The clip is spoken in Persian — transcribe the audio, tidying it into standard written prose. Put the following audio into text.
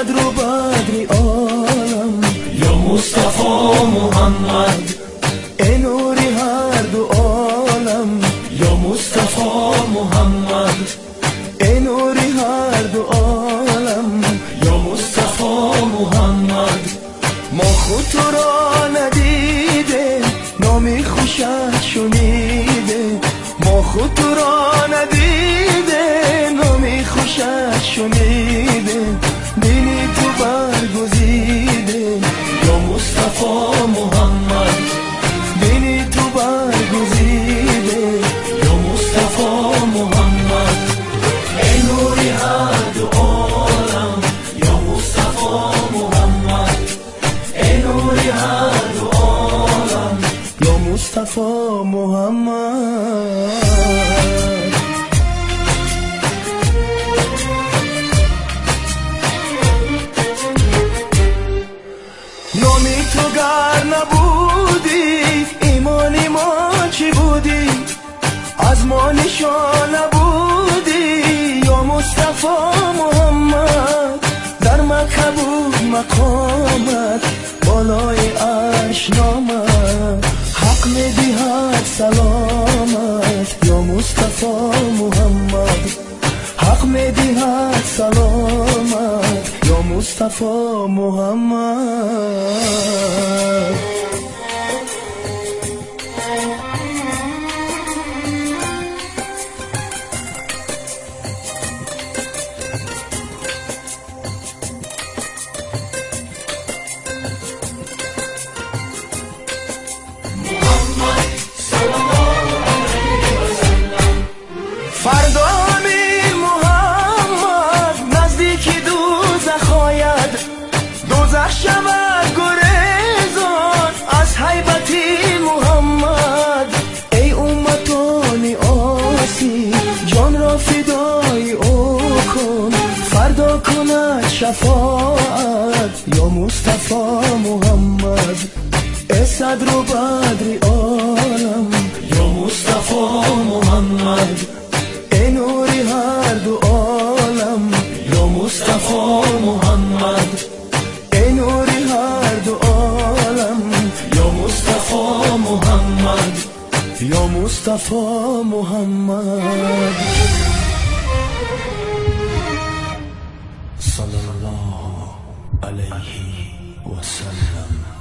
صدر و بدر عالم یا مصطفی محمد، ای نوری هر دو عالم یا مصطفی محمد، ای نوری هر دو عالم یا مصطفی محمد. ما خود تو را ندیده نامی خوشت شنیده، ما خود تو را ندیده نامی خوشت شنیده، دینی تو برگزیده یا مصطفی محمد، دینی تو برگزیده یا مصطفی محمد. ای نوری هر دو عالم یا مصطفی محمد، ای نوری هر دو عالم یا مصطفی محمد. نامی تو گر نبودی ایمانی ما چی بودی، از ما نشان نبودی یا مصطفی محمد. در مکه بود مقامت بالای عرش نامت، حق میدهد سلامت یا مصطفی محمد، حق میدهد سلامت یا مصطفی محمد. فردا امیر محمد نزدیک دوزخ آید، دوزخ شود گریزان از هیبتی محمد. ای امتان آسی جان را فدای او کن، فردا کند شفاعت یا مصطفی محمد. ای صدر و بدر عالم یا مصطفی محمد، ای نوری هر دو عالم یا مصطفی محمد، ای نوری هر دو عالم یا مصطفی محمد، یا مصطفی محمد. صلی الله علیه و سلم.